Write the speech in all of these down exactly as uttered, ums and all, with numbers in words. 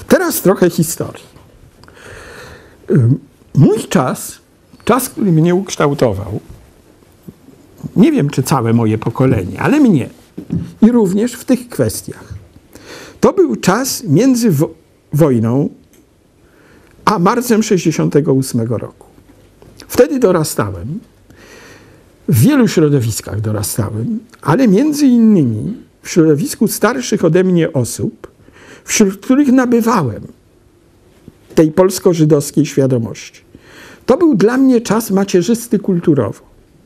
Teraz trochę historii. Mój czas, czas, który mnie ukształtował, nie wiem, czy całe moje pokolenie, ale mnie, i również w tych kwestiach, to był czas między wo wojną a marcem sześćdziesiątego ósmego roku. Wtedy dorastałem, w wielu środowiskach dorastałem, ale między innymi w środowisku starszych ode mnie osób, wśród których nabywałem tej polsko-żydowskiej świadomości. To był dla mnie czas macierzysty kulturowo.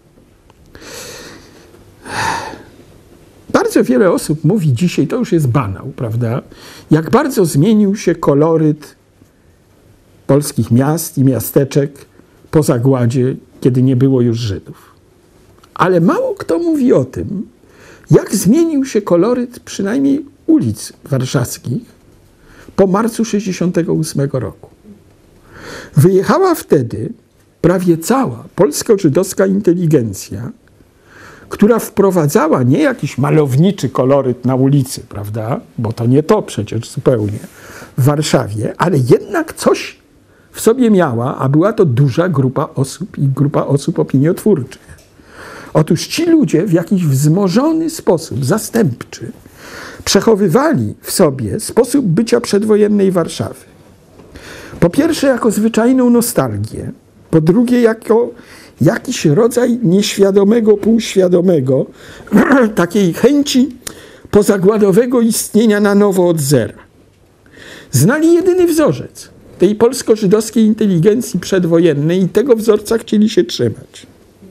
Bardzo wiele osób mówi dzisiaj, to już jest banał, prawda, jak bardzo zmienił się koloryt polskich miast i miasteczek po zagładzie, kiedy nie było już Żydów. Ale mało kto mówi o tym, jak zmienił się koloryt przynajmniej ulic warszawskich po marcu sześćdziesiątego ósmego roku. Wyjechała wtedy prawie cała polsko-żydowska inteligencja, która wprowadzała nie jakiś malowniczy koloryt na ulicy, prawda, bo to nie to przecież zupełnie w Warszawie, ale jednak coś w sobie miała, a była to duża grupa osób i grupa osób opiniotwórczych. Otóż ci ludzie w jakiś wzmożony sposób, zastępczy, przechowywali w sobie sposób bycia przedwojennej Warszawy. Po pierwsze jako zwyczajną nostalgię, po drugie jako jakiś rodzaj nieświadomego, półświadomego, takiej chęci pozagładowego istnienia na nowo od zera. Znali jedyny wzorzec tej polsko-żydowskiej inteligencji przedwojennej i tego wzorca chcieli się trzymać.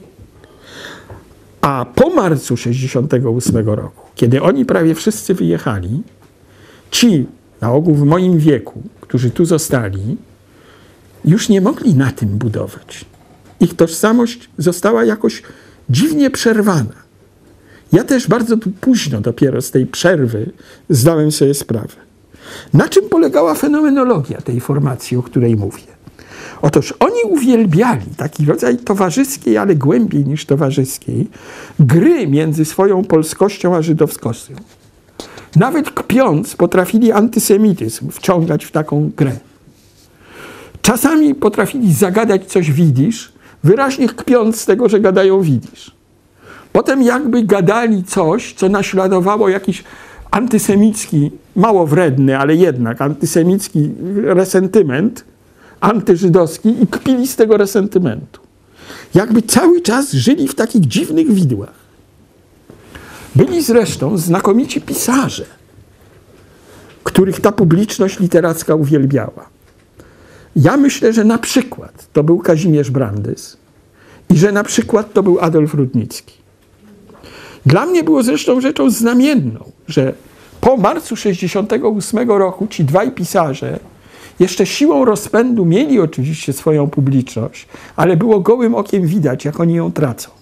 A po marcu sześćdziesiątego ósmego roku, kiedy oni prawie wszyscy wyjechali, ci, na ogół w moim wieku, którzy tu zostali, już nie mogli na tym budować. Ich tożsamość została jakoś dziwnie przerwana. Ja też bardzo późno dopiero z tej przerwy zdałem sobie sprawę. Na czym polegała fenomenologia tej formacji, o której mówię? Otóż oni uwielbiali taki rodzaj towarzyskiej, ale głębiej niż towarzyskiej, gry między swoją polskością a żydowskością. Nawet kpiąc potrafili antysemityzm wciągać w taką grę. Czasami potrafili zagadać coś widzisz, wyraźnie kpiąc z tego, że gadają widzisz. Potem jakby gadali coś, co naśladowało jakiś antysemicki, mało wredny, ale jednak antysemicki resentyment, antyżydowski i kpili z tego resentymentu. Jakby cały czas żyli w takich dziwnych widłach. Byli zresztą znakomici pisarze, których ta publiczność literacka uwielbiała. Ja myślę, że na przykład to był Kazimierz Brandys i że na przykład to był Adolf Rudnicki. Dla mnie było zresztą rzeczą znamienną, że po marcu sześćdziesiątego ósmego roku ci dwaj pisarze jeszcze siłą rozpędu mieli oczywiście swoją publiczność, ale było gołym okiem widać, jak oni ją tracą.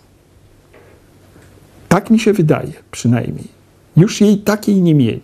Tak mi się wydaje przynajmniej. Już jej takiej nie mieli.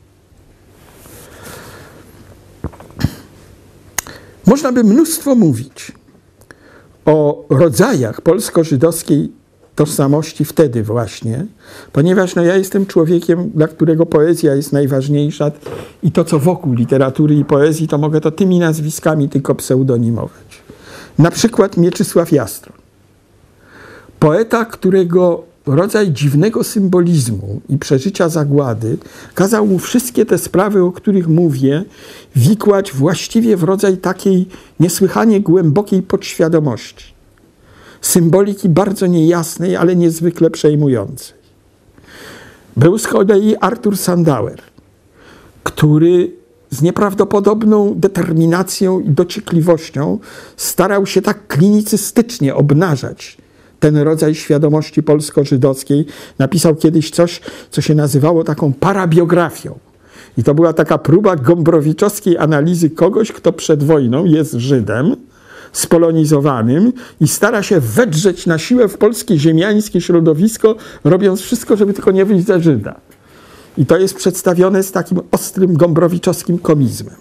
Można by mnóstwo mówić o rodzajach polsko-żydowskiej tożsamości wtedy właśnie, ponieważ no, ja jestem człowiekiem, dla którego poezja jest najważniejsza i to, co wokół literatury i poezji, to mogę to tymi nazwiskami tylko pseudonimować. Na przykład Mieczysław Jastron. Poeta, którego rodzaj dziwnego symbolizmu i przeżycia zagłady kazał mu wszystkie te sprawy, o których mówię, wikłać właściwie w rodzaj takiej niesłychanie głębokiej podświadomości. Symboliki bardzo niejasnej, ale niezwykle przejmującej. Był z kolei Artur Sandauer, który z nieprawdopodobną determinacją i dociekliwością starał się tak klinicystycznie obnażać ten rodzaj świadomości polsko-żydowskiej. Napisał kiedyś coś, co się nazywało taką parabiografią. I to była taka próba gombrowiczowskiej analizy kogoś, kto przed wojną jest Żydem, spolonizowanym i stara się wedrzeć na siłę w polskie ziemiańskie środowisko, robiąc wszystko, żeby tylko nie wyjść za Żyda. I to jest przedstawione z takim ostrym gombrowiczowskim komizmem.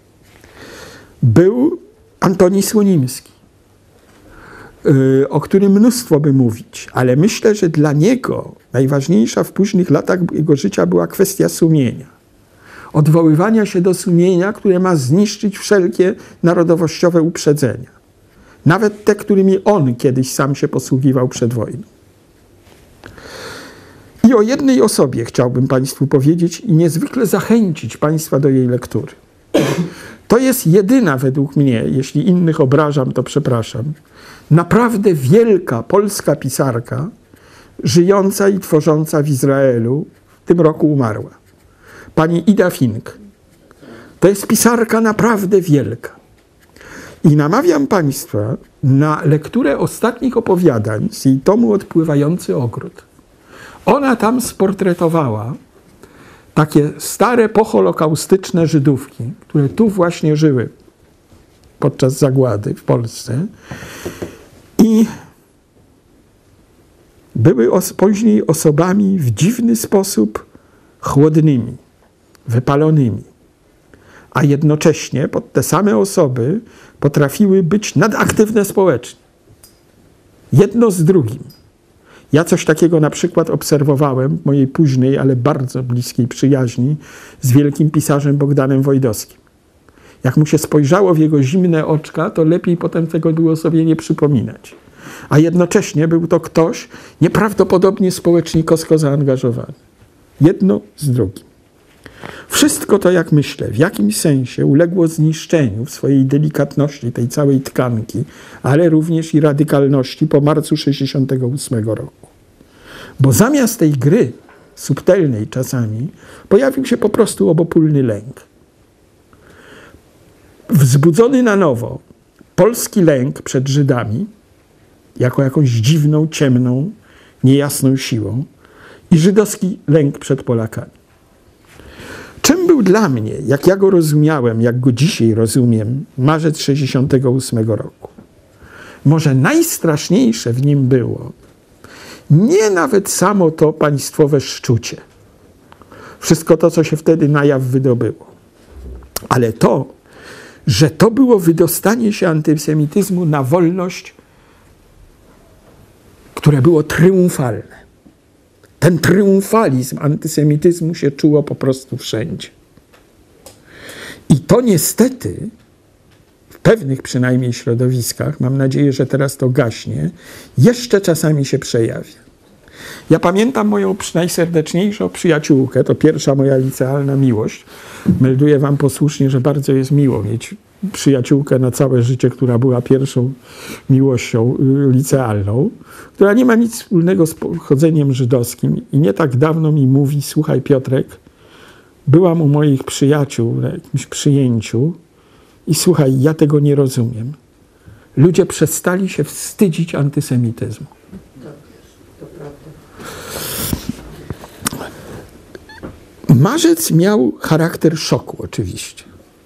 Był Antoni Słonimski, o którym mnóstwo by mówić, ale myślę, że dla niego najważniejsza w późnych latach jego życia była kwestia sumienia. odwoływania się do sumienia, które ma zniszczyć wszelkie narodowościowe uprzedzenia. Nawet te, którymi on kiedyś sam się posługiwał przed wojną. I o jednej osobie chciałbym Państwu powiedzieć i niezwykle zachęcić Państwa do jej lektury. To jest jedyna według mnie, jeśli innych obrażam, to przepraszam, naprawdę wielka polska pisarka, żyjąca i tworząca w Izraelu, w tym roku umarła. Pani Ida Fink. To jest pisarka naprawdę wielka. I namawiam Państwa na lekturę ostatnich opowiadań z jej tomu Odpływający ogród. Ona tam sportretowała takie stare, poholokaustyczne Żydówki, które tu właśnie żyły podczas zagłady w Polsce i były os- później osobami w dziwny sposób chłodnymi, wypalonymi, a jednocześnie pod te same osoby potrafiły być nadaktywne społecznie. Jedno z drugim. Ja coś takiego na przykład obserwowałem w mojej późnej, ale bardzo bliskiej przyjaźni z wielkim pisarzem Bogdanem Wojdowskim. Jak mu się spojrzało w jego zimne oczka, to lepiej potem tego było sobie nie przypominać. A jednocześnie był to ktoś nieprawdopodobnie społecznikowsko zaangażowany. Jedno z drugim. Wszystko to, jak myślę, w jakimś sensie uległo zniszczeniu w swojej delikatności tej całej tkanki, ale również i radykalności po marcu sześćdziesiątego ósmego roku. Bo zamiast tej gry, subtelnej czasami, pojawił się po prostu obopólny lęk. Wzbudzony na nowo polski lęk przed Żydami, jako jakąś dziwną, ciemną, niejasną siłą, i żydowski lęk przed Polakami. Czym był dla mnie, jak ja go rozumiałem, jak go dzisiaj rozumiem, marzec sześćdziesiątego ósmego roku? Może najstraszniejsze w nim było nie nawet samo to państwowe szczucie, wszystko to, co się wtedy na jaw wydobyło, ale to, że to było wydostanie się antysemityzmu na wolność, które było triumfalne. Ten triumfalizm antysemityzmu się czuło po prostu wszędzie. I to niestety w pewnych przynajmniej środowiskach, mam nadzieję, że teraz to gaśnie, jeszcze czasami się przejawia. Ja pamiętam moją najserdeczniejszą przyjaciółkę, to pierwsza moja licealna miłość. Melduję wam posłusznie, że bardzo jest miło mieć przyjaciółkę na całe życie, która była pierwszą miłością licealną, która nie ma nic wspólnego z pochodzeniem żydowskim i nie tak dawno mi mówi: słuchaj Piotrek, byłam u moich przyjaciół na jakimś przyjęciu i słuchaj, ja tego nie rozumiem. Ludzie przestali się wstydzić antysemityzmu. Marzec miał charakter szoku oczywiście.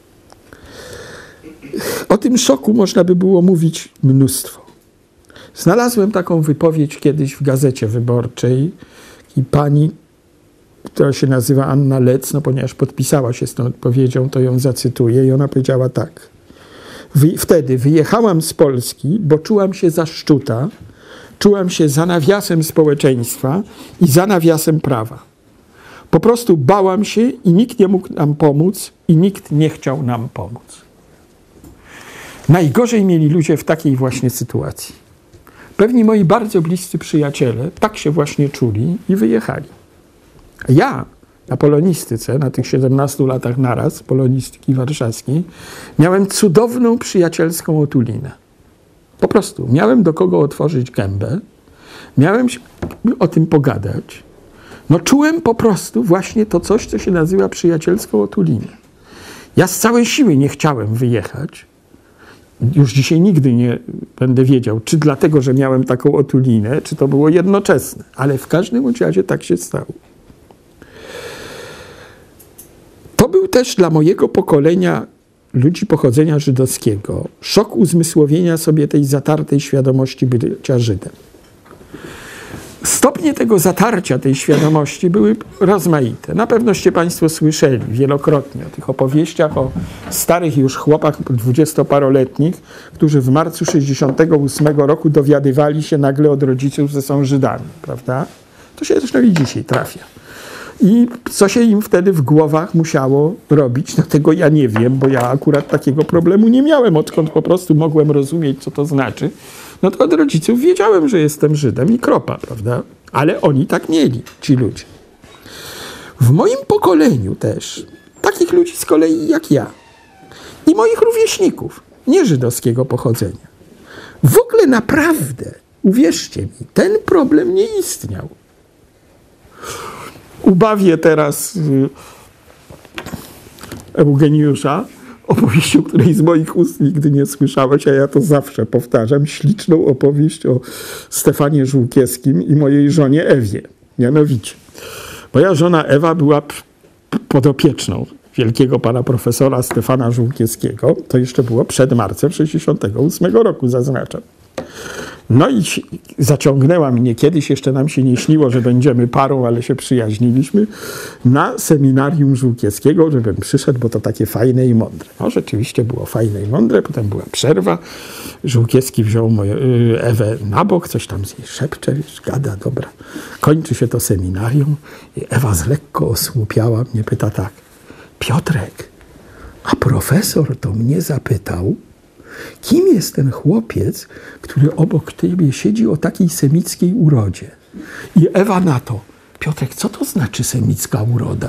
O tym szoku można by było mówić mnóstwo. Znalazłem taką wypowiedź kiedyś w Gazecie Wyborczej i pani, która się nazywa Anna Lec, no ponieważ podpisała się z tą odpowiedzią, to ją zacytuję i ona powiedziała tak. Wy, wtedy wyjechałam z Polski, bo czułam się zaszczuta, czułam się za nawiasem społeczeństwa i za nawiasem prawa. Po prostu bałam się i nikt nie mógł nam pomóc i nikt nie chciał nam pomóc. Najgorzej mieli ludzie w takiej właśnie sytuacji. Pewni moi bardzo bliscy przyjaciele tak się właśnie czuli i wyjechali. Ja na polonistyce, na tych siedemnastu latach naraz, polonistyki warszawskiej, miałem cudowną przyjacielską otulinę. Po prostu miałem do kogo otworzyć gębę, miałem o tym pogadać. No czułem po prostu właśnie to coś, co się nazywa przyjacielską otulinę. Ja z całej siły nie chciałem wyjechać. Już dzisiaj nigdy nie będę wiedział, czy dlatego, że miałem taką otulinę, czy to było jednoczesne. Ale w każdym razie tak się stało. To był też dla mojego pokolenia ludzi pochodzenia żydowskiego szok uzmysłowienia sobie tej zatartej świadomości bycia Żydem. Stopnie tego zatarcia, tej świadomości były rozmaite. Na pewnoście Państwo słyszeli wielokrotnie o tych opowieściach o starych już chłopach dwudziestoparoletnich, którzy w marcu sześćdziesiątego ósmego roku dowiadywali się nagle od rodziców, że są Żydami, prawda? To się zresztą i dzisiaj trafia. I co się im wtedy w głowach musiało robić, no tego ja nie wiem, bo ja akurat takiego problemu nie miałem, odkąd po prostu mogłem rozumieć, co to znaczy. No to od rodziców wiedziałem, że jestem Żydem i kropa, prawda? Ale oni tak mieli, ci ludzie. W moim pokoleniu też, takich ludzi z kolei jak ja i moich rówieśników, nie żydowskiego pochodzenia, w ogóle naprawdę, uwierzcie mi, ten problem nie istniał. Ubawię teraz y, Eugeniusza opowieścią, której z moich ust nigdy nie słyszałeś, a ja to zawsze powtarzam, śliczną opowieść o Stefanie Żółkiewskim i mojej żonie Ewie. Mianowicie, moja żona Ewa była podopieczną wielkiego pana profesora Stefana Żółkiewskiego. To jeszcze było przed marcem sześćdziesiątego ósmego roku, zaznaczam. No i zaciągnęła mnie, kiedyś jeszcze nam się nie śniło, że będziemy parą, ale się przyjaźniliśmy, na seminarium Żółkiewskiego, żebym przyszedł, bo to takie fajne i mądre. No rzeczywiście było fajne i mądre, potem była przerwa. Żółkiewski wziął moją Ewę na bok, coś tam z niej szepcze, wiesz, gada, dobra. Kończy się to seminarium i Ewa z lekko osłupiała mnie, pyta tak: Piotrek, a profesor to mnie zapytał, kim jest ten chłopiec, który obok ciebie siedzi o takiej semickiej urodzie? I Ewa na to: Piotrek, co to znaczy semicka uroda?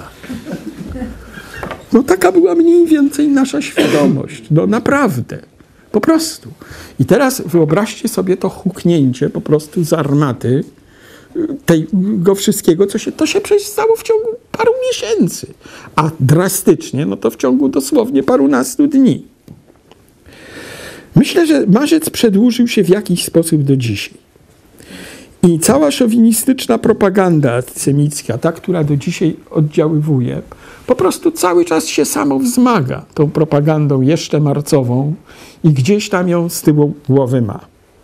No taka była mniej więcej nasza świadomość. No naprawdę. Po prostu. I teraz wyobraźcie sobie to huknięcie po prostu z armaty tego wszystkiego, co się, to się przecież stało w ciągu paru miesięcy. A drastycznie, no to w ciągu dosłownie parunastu dni. Myślę, że marzec przedłużył się w jakiś sposób do dzisiaj. I cała szowinistyczna propaganda antysemicka, ta, która do dzisiaj oddziaływuje, po prostu cały czas się samo wzmaga tą propagandą jeszcze marcową i gdzieś tam ją z tyłu głowy ma.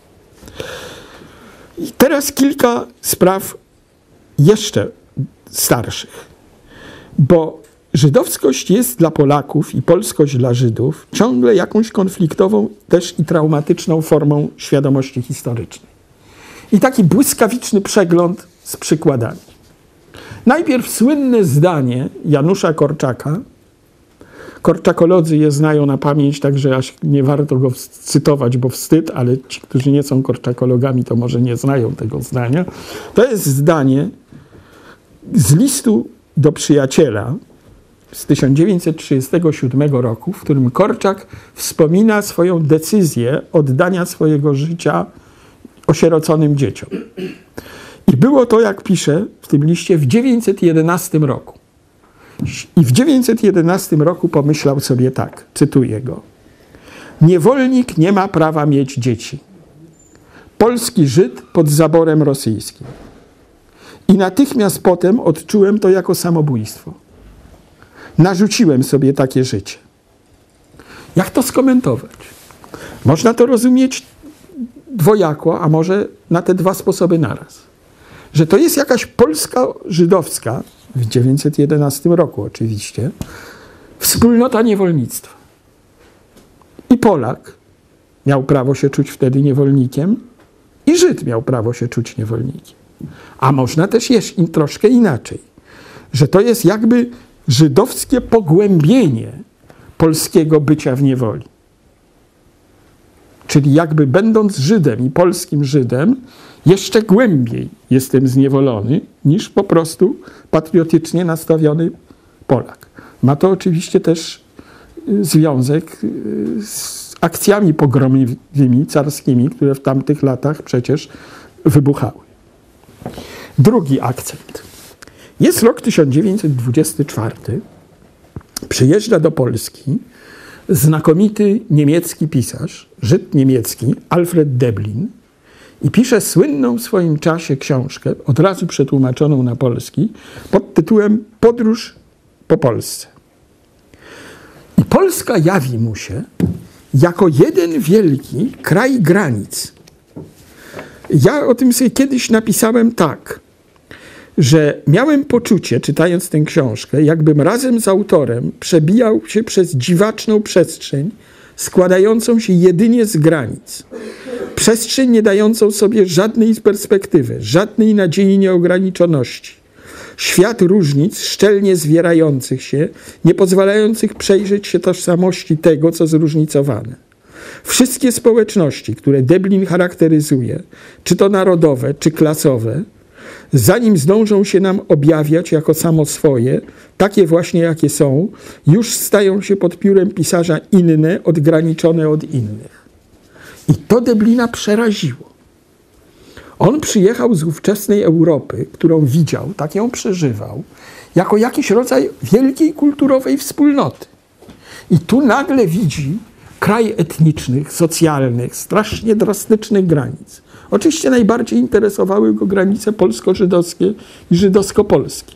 I teraz kilka spraw jeszcze starszych, bo żydowskość jest dla Polaków i polskość dla Żydów ciągle jakąś konfliktową też i traumatyczną formą świadomości historycznej. I taki błyskawiczny przegląd z przykładami. Najpierw słynne zdanie Janusza Korczaka. Korczakolodzy je znają na pamięć, także aż nie warto go cytować, bo wstyd, ale ci, którzy nie są korczakologami, to może nie znają tego zdania. To jest zdanie z listu do przyjaciela z tysiąc dziewięćset trzydziestego siódmego roku, w którym Korczak wspomina swoją decyzję oddania swojego życia osieroconym dzieciom. I było to, jak pisze w tym liście, w dziewięćset jedenastym roku. I w dziewięćset jedenastym roku pomyślał sobie tak, cytuję go: niewolnik nie ma prawa mieć dzieci. Polski Żyd pod zaborem rosyjskim. I natychmiast potem odczułem to jako samobójstwo. Narzuciłem sobie takie życie. Jak to skomentować? Można to rozumieć dwojako, a może na te dwa sposoby naraz. Że to jest jakaś Polska żydowska, w dziewięćset jedenastym roku oczywiście, wspólnota niewolnictwa. I Polak miał prawo się czuć wtedy niewolnikiem i Żyd miał prawo się czuć niewolnikiem. A można też jeszcze troszkę inaczej, że to jest jakby żydowskie pogłębienie polskiego bycia w niewoli. Czyli jakby będąc Żydem i polskim Żydem, jeszcze głębiej jestem zniewolony niż po prostu patriotycznie nastawiony Polak. Ma to oczywiście też związek z akcjami pogromowymi carskimi, które w tamtych latach przecież wybuchały. Drugi akcent. Jest rok tysiąc dziewięćset dwudziesty czwarty. Przyjeżdża do Polski znakomity niemiecki pisarz, Żyd niemiecki, Alfred Deblin, i pisze słynną w swoim czasie książkę, od razu przetłumaczoną na polski, pod tytułem Podróż po Polsce. I Polska jawi mu się jako jeden wielki kraj granic. Ja o tym sobie kiedyś napisałem tak, że miałem poczucie, czytając tę książkę, jakbym razem z autorem przebijał się przez dziwaczną przestrzeń składającą się jedynie z granic. Przestrzeń nie dającą sobie żadnej perspektywy, żadnej nadziei nieograniczoności. Świat różnic szczelnie zwierających się, nie pozwalających przejrzeć się tożsamości tego, co zróżnicowane. Wszystkie społeczności, które Dęblin charakteryzuje, czy to narodowe, czy klasowe, zanim zdążą się nam objawiać jako samo swoje, takie właśnie jakie są, już stają się pod piórem pisarza inne, odgraniczone od innych. I to Dęblina przeraziło. On przyjechał z ówczesnej Europy, którą widział, tak ją przeżywał, jako jakiś rodzaj wielkiej kulturowej wspólnoty. I tu nagle widzi kraj etnicznych, socjalnych, strasznie drastycznych granic. Oczywiście najbardziej interesowały go granice polsko-żydowskie i żydowsko-polskie.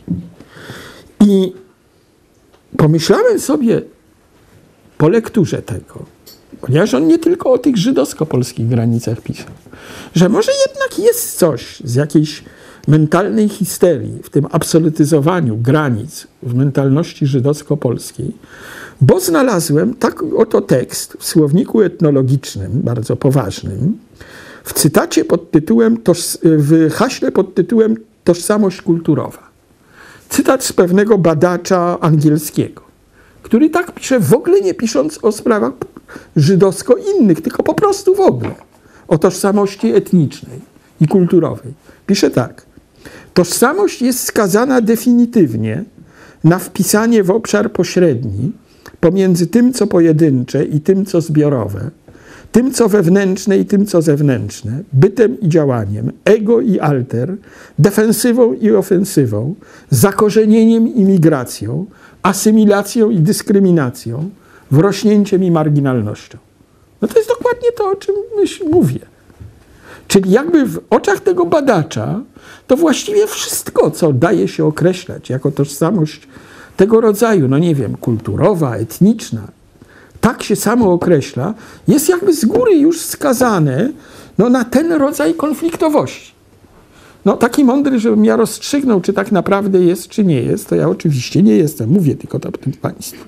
I pomyślałem sobie po lekturze tego, ponieważ on nie tylko o tych żydowsko-polskich granicach pisał, że może jednak jest coś z jakiejś mentalnej histerii, w tym absolutyzowaniu granic w mentalności żydowsko-polskiej, bo znalazłem tak oto tekst w słowniku etnologicznym, bardzo poważnym, w cytacie pod tytułem, w haśle pod tytułem Tożsamość kulturowa. Cytat z pewnego badacza angielskiego, który tak pisze, w ogóle nie pisząc o sprawach żydowsko-innych, tylko po prostu w ogóle o tożsamości etnicznej i kulturowej. Pisze tak. Tożsamość jest skazana definitywnie na wpisanie w obszar pośredni pomiędzy tym, co pojedyncze i tym, co zbiorowe, tym, co wewnętrzne i tym, co zewnętrzne, bytem i działaniem, ego i alter, defensywą i ofensywą, zakorzenieniem i migracją, asymilacją i dyskryminacją, wrośnięciem i marginalnością. No to jest dokładnie to, o czym myśl, mówię. Czyli jakby w oczach tego badacza to właściwie wszystko, co daje się określać jako tożsamość tego rodzaju, no nie wiem, kulturowa, etniczna, tak się samo określa, jest jakby z góry już skazane no, na ten rodzaj konfliktowości. No taki mądry, żebym ja rozstrzygnął, czy tak naprawdę jest, czy nie jest, to ja oczywiście nie jestem. Mówię tylko to tym państwu.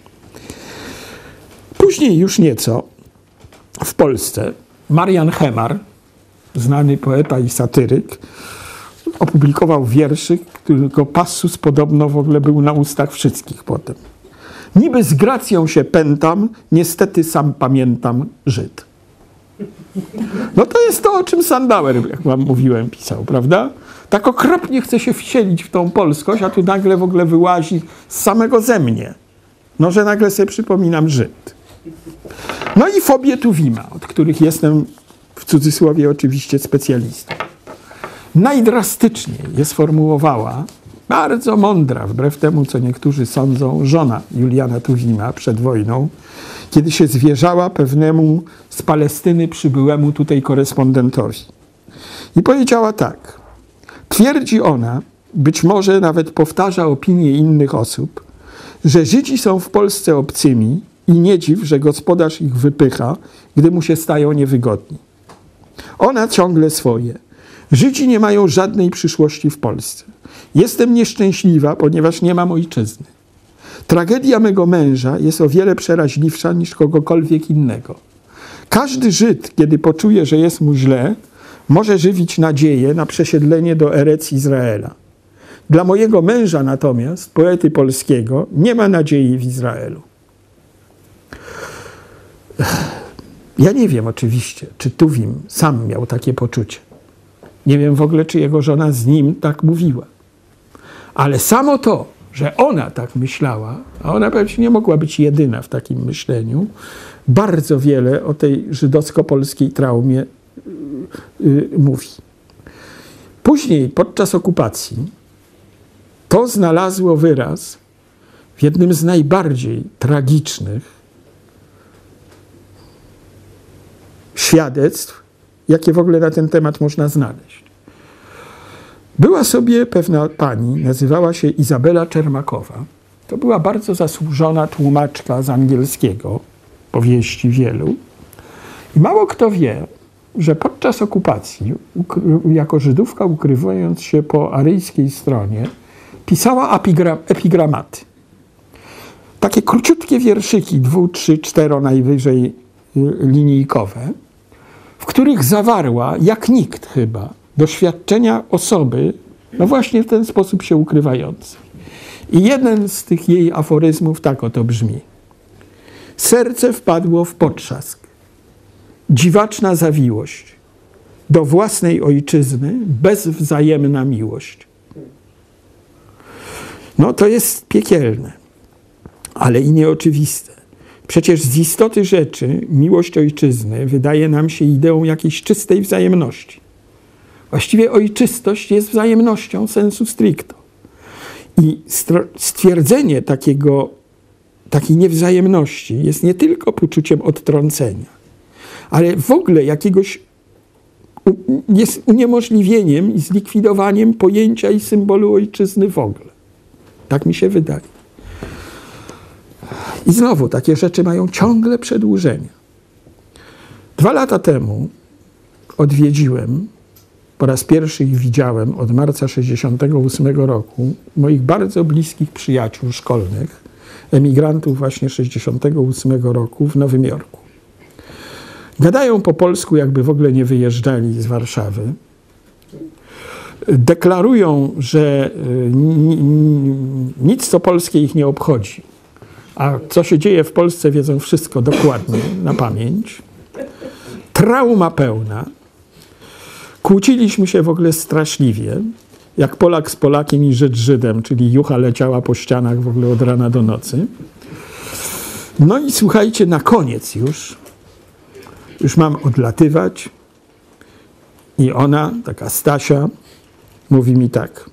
Później już nieco w Polsce Marian Hemar, znany poeta i satyryk, opublikował wierszyk, którego passus podobno w ogóle był na ustach wszystkich potem. Niby z gracją się pętam, niestety sam pamiętam Żyd. No to jest to, o czym Sandauer, jak wam mówiłem, pisał, prawda? Tak okropnie chce się wcielić w tą polskość, a tu nagle w ogóle wyłazi z samego ze mnie. No, że nagle sobie przypominam Żyd. No i fobie Tuwima, od których jestem w cudzysłowie oczywiście specjalistą. Najdrastyczniej je sformułowała bardzo mądra, wbrew temu, co niektórzy sądzą, żona Juliana Tuwima przed wojną, kiedy się zwierzała pewnemu z Palestyny przybyłemu tutaj korespondentowi. I powiedziała tak. Twierdzi ona, być może nawet powtarza opinie innych osób, że Żydzi są w Polsce obcymi i nie dziw, że gospodarz ich wypycha, gdy mu się stają niewygodni. Ona ciągle swoje. Żydzi nie mają żadnej przyszłości w Polsce. Jestem nieszczęśliwa, ponieważ nie mam ojczyzny. Tragedia mego męża jest o wiele przeraźliwsza niż kogokolwiek innego. Każdy Żyd, kiedy poczuje, że jest mu źle, może żywić nadzieję na przesiedlenie do Erec Izraela. Dla mojego męża natomiast, poety polskiego, nie ma nadziei w Izraelu. Ja nie wiem oczywiście, czy Tuwim sam miał takie poczucie. Nie wiem w ogóle, czy jego żona z nim tak mówiła. Ale samo to, że ona tak myślała, a ona pewnie nie mogła być jedyna w takim myśleniu, bardzo wiele o tej żydowsko-polskiej traumie yy, yy, mówi. Później, podczas okupacji, to znalazło wyraz w jednym z najbardziej tragicznych świadectw, jakie w ogóle na ten temat można znaleźć. Była sobie pewna pani, nazywała się Izabela Czermakowa. To była bardzo zasłużona tłumaczka z angielskiego, powieści wielu. I mało kto wie, że podczas okupacji, jako Żydówka ukrywając się po aryjskiej stronie, pisała epigra- epigramaty. Takie króciutkie wierszyki, dwu, trzy, cztero najwyżej linijkowe, w których zawarła, jak nikt chyba, doświadczenia osoby No właśnie w ten sposób się ukrywający. I jeden z tych jej aforyzmów tak oto brzmi. Serce wpadło w potrzask. Dziwaczna zawiłość. Do własnej ojczyzny bezwzajemna miłość. No to jest piekielne, ale i nieoczywiste. Przecież z istoty rzeczy miłość ojczyzny wydaje nam się ideą jakiejś czystej wzajemności. Właściwie ojczystość jest wzajemnością sensu stricto. I stwierdzenie takiego, takiej niewzajemności jest nie tylko poczuciem odtrącenia, ale w ogóle jakiegoś jest uniemożliwieniem i zlikwidowaniem pojęcia i symbolu ojczyzny w ogóle. Tak mi się wydaje. I znowu takie rzeczy mają ciągle przedłużenie. Dwa lata temu odwiedziłem, po raz pierwszy ich widziałem od marca sześćdziesiątego ósmego roku, moich bardzo bliskich przyjaciół szkolnych, emigrantów właśnie sześćdziesiątego ósmego roku w Nowym Jorku. Gadają po polsku, jakby w ogóle nie wyjeżdżali z Warszawy. Deklarują, że nic co polskie ich nie obchodzi. A co się dzieje w Polsce, wiedzą wszystko dokładnie, na pamięć. Trauma pełna. Kłóciliśmy się w ogóle straszliwie, jak Polak z Polakiem i Żyd z Żydem, czyli jucha leciała po ścianach w ogóle od rana do nocy. No i słuchajcie, na koniec już, już mam odlatywać i ona, taka Stasia, mówi mi tak.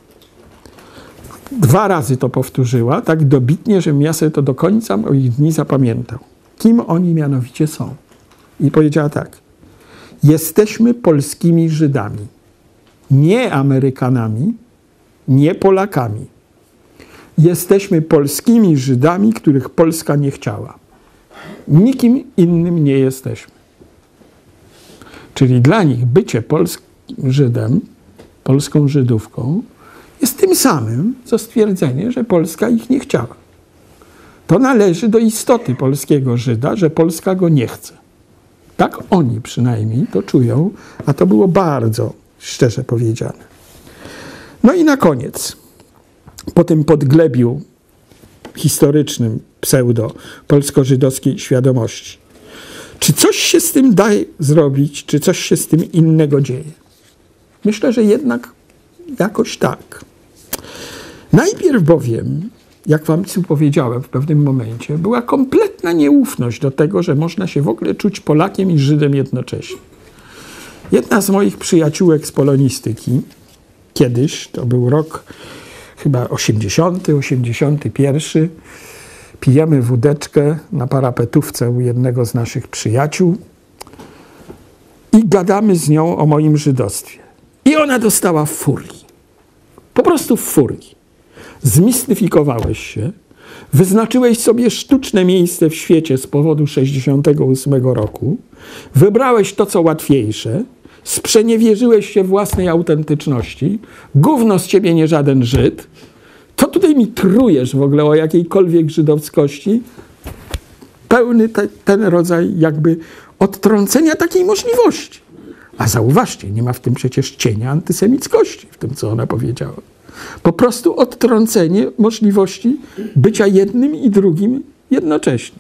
Dwa razy to powtórzyła, tak dobitnie, żebym ja sobie to do końca moich dni zapamiętał. Kim oni mianowicie są? I powiedziała tak. Jesteśmy polskimi Żydami. Nie Amerykanami, nie Polakami. Jesteśmy polskimi Żydami, których Polska nie chciała. Nikim innym nie jesteśmy. Czyli dla nich bycie polskim Żydem, polską Żydówką, jest tym samym, co stwierdzenie, że Polska ich nie chciała. To należy do istoty polskiego Żyda, że Polska go nie chce. Tak oni przynajmniej to czują, a to było bardzo szczerze powiedziane. No i na koniec, po tym podglebiu historycznym pseudo-polsko-żydowskiej świadomości, czy coś się z tym da zrobić, czy coś się z tym innego dzieje? Myślę, że jednak jakoś tak. Najpierw bowiem, jak wam tu powiedziałem w pewnym momencie, była kompletna nieufność do tego, że można się w ogóle czuć Polakiem i Żydem jednocześnie. Jedna z moich przyjaciółek z polonistyki, kiedyś, to był rok chyba osiemdziesiąty, osiemdziesiąty pierwszy, pijemy wódeczkę na parapetówce u jednego z naszych przyjaciół i gadamy z nią o moim żydostwie. I ona dostała furii. Po prostu furii. Zmistyfikowałeś się, wyznaczyłeś sobie sztuczne miejsce w świecie z powodu sześćdziesiątego ósmego roku, wybrałeś to, co łatwiejsze, sprzeniewierzyłeś się własnej autentyczności, gówno z ciebie nie żaden Żyd, to tutaj mi trujesz w ogóle o jakiejkolwiek żydowskości, pełny te, ten rodzaj jakby odtrącenia takiej możliwości. A zauważcie, nie ma w tym przecież cienia antysemickości, w tym, co ona powiedziała. Po prostu odtrącenie możliwości bycia jednym i drugim jednocześnie.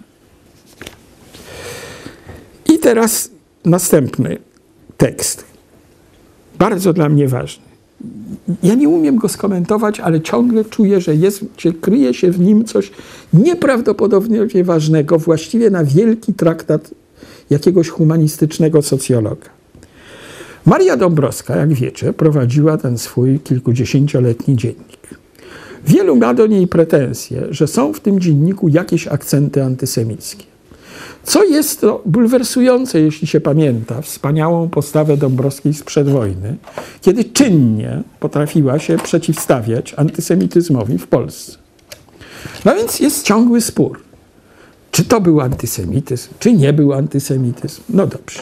I teraz następny tekst. Bardzo dla mnie ważny. Ja nie umiem go skomentować, ale ciągle czuję, że jest, że kryje się w nim coś nieprawdopodobnie ważnego, właściwie na wielki traktat jakiegoś humanistycznego socjologa. Maria Dąbrowska, jak wiecie, prowadziła ten swój kilkudziesięcioletni dziennik. Wielu ma do niej pretensje, że są w tym dzienniku jakieś akcenty antysemickie. Co jest to bulwersujące, jeśli się pamięta wspaniałą postawę Dąbrowskiej sprzed wojny, kiedy czynnie potrafiła się przeciwstawiać antysemityzmowi w Polsce. No więc jest ciągły spór. Czy to był antysemityzm, czy nie był antysemityzm? No dobrze.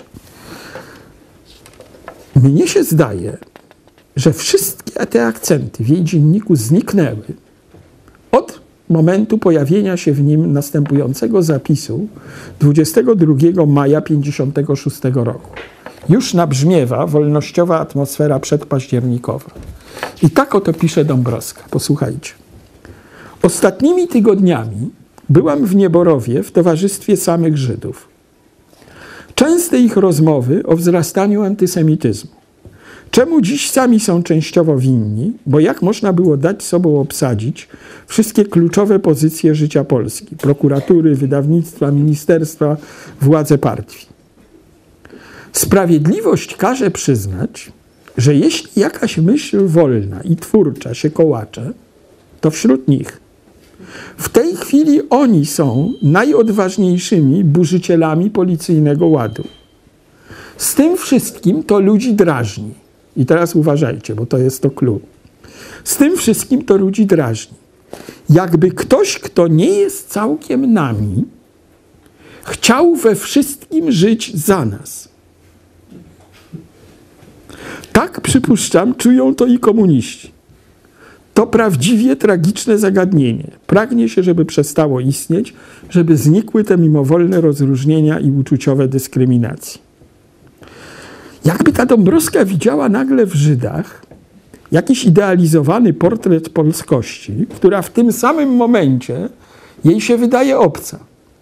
Mnie się zdaje, że wszystkie te akcenty w jej dzienniku zniknęły od momentu pojawienia się w nim następującego zapisu dwudziestego drugiego maja tysiąc dziewięćset pięćdziesiątego szóstego roku. Już nabrzmiewa wolnościowa atmosfera przedpaździernikowa. I tak oto pisze Dąbrowska. Posłuchajcie. Ostatnimi tygodniami byłam w Nieborowie w towarzystwie samych Żydów. Częste ich rozmowy o wzrastaniu antysemityzmu. Czemu dziś sami są częściowo winni, bo jak można było dać sobą obsadzić wszystkie kluczowe pozycje życia Polski, prokuratury, wydawnictwa, ministerstwa, władze partii. Sprawiedliwość każe przyznać, że jeśli jakaś myśl wolna i twórcza się kołacze, to wśród nich. W tej chwili oni są najodważniejszymi burzycielami policyjnego ładu. Z tym wszystkim to ludzi drażni. I teraz uważajcie, bo to jest to clue. Z tym wszystkim to ludzi drażni. Jakby ktoś, kto nie jest całkiem nami, chciał we wszystkim żyć za nas. Tak, przypuszczam, czują to i komuniści. To prawdziwie tragiczne zagadnienie. Pragnie się, żeby przestało istnieć, żeby znikły te mimowolne rozróżnienia i uczuciowe dyskryminacje. Jakby ta Dąbrowska widziała nagle w Żydach jakiś idealizowany portret polskości, która w tym samym momencie jej się wydaje obca.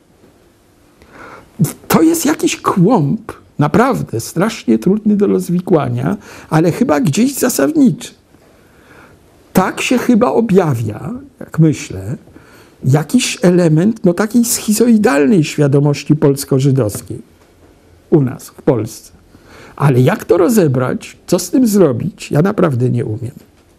To jest jakiś kłąb, naprawdę strasznie trudny do rozwikłania, ale chyba gdzieś zasadniczy. Tak się chyba objawia, jak myślę, jakiś element no, takiej schizoidalnej świadomości polsko-żydowskiej u nas, w Polsce. Ale jak to rozebrać, co z tym zrobić, ja naprawdę nie umiem.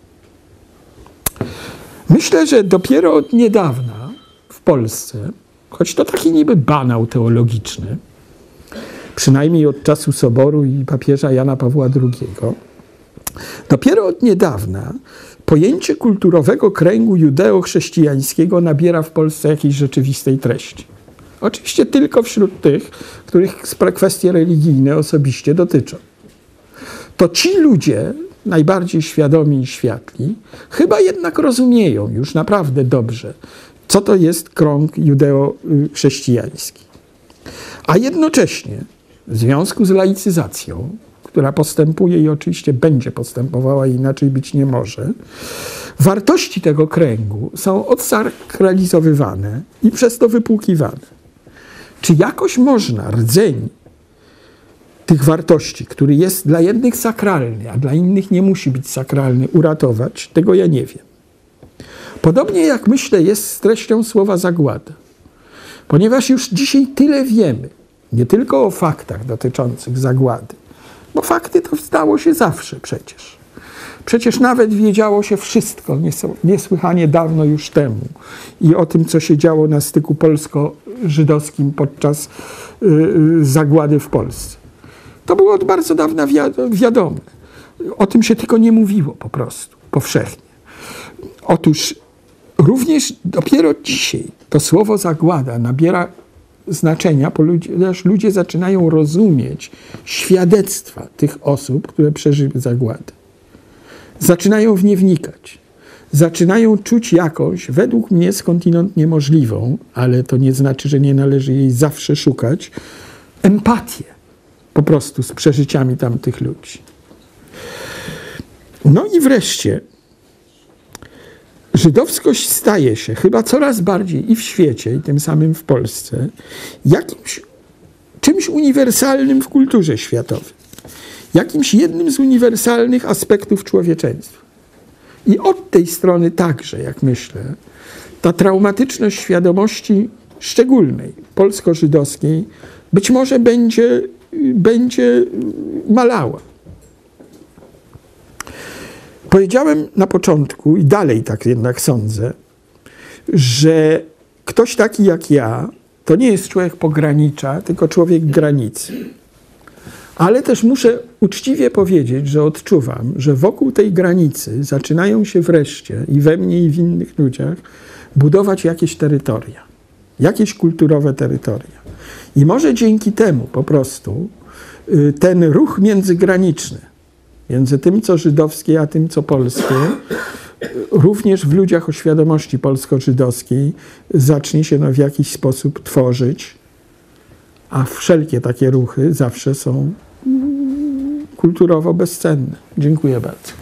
Myślę, że dopiero od niedawna w Polsce, choć to taki niby banał teologiczny, przynajmniej od czasu Soboru i papieża Jana Pawła drugiego, dopiero od niedawna pojęcie kulturowego kręgu judeo-chrześcijańskiego nabiera w Polsce jakiejś rzeczywistej treści. Oczywiście tylko wśród tych, których kwestie religijne osobiście dotyczą. To ci ludzie, najbardziej świadomi i światli, chyba jednak rozumieją już naprawdę dobrze, co to jest krąg judeo-chrześcijański. A jednocześnie w związku z laicyzacją, która postępuje i oczywiście będzie postępowała, inaczej być nie może, wartości tego kręgu są odsakralizowywane i przez to wypłukiwane. Czy jakoś można rdzeń tych wartości, który jest dla jednych sakralny, a dla innych nie musi być sakralny, uratować? Tego ja nie wiem. Podobnie jak myślę jest z treścią słowa zagłada. Ponieważ już dzisiaj tyle wiemy, nie tylko o faktach dotyczących zagłady, bo fakty to stało się zawsze przecież. Przecież nawet wiedziało się wszystko niesłychanie dawno już temu i o tym, co się działo na styku polsko-żydowskim podczas y, zagłady w Polsce. To było od bardzo dawna wiadome. O tym się tylko nie mówiło po prostu, powszechnie. Otóż również dopiero dzisiaj to słowo zagłada nabiera znaczenia, ponieważ ludzie zaczynają rozumieć świadectwa tych osób, które przeżyły zagładę. Zaczynają w nie wnikać. Zaczynają czuć jakąś, według mnie skądinąd niemożliwą, ale to nie znaczy, że nie należy jej zawsze szukać, empatię po prostu z przeżyciami tamtych ludzi. No i wreszcie żydowskość staje się chyba coraz bardziej i w świecie, i tym samym w Polsce, jakimś czymś uniwersalnym w kulturze światowej. Jakimś jednym z uniwersalnych aspektów człowieczeństwa. I od tej strony także, jak myślę, ta traumatyczność świadomości szczególnej, polsko-żydowskiej, być może będzie, będzie malała. Powiedziałem na początku, i dalej tak jednak sądzę, że ktoś taki jak ja, to nie jest człowiek pogranicza, tylko człowiek granicy. Ale też muszę uczciwie powiedzieć, że odczuwam, że wokół tej granicy zaczynają się wreszcie i we mnie, i w innych ludziach budować jakieś terytoria, jakieś kulturowe terytoria. I może dzięki temu po prostu ten ruch międzygraniczny, między tym, co żydowskie, a tym, co polskie, również w ludziach o świadomości polsko-żydowskiej zacznie się no w jakiś sposób tworzyć, a wszelkie takie ruchy zawsze są kulturowo bezcenne. Dziękuję bardzo.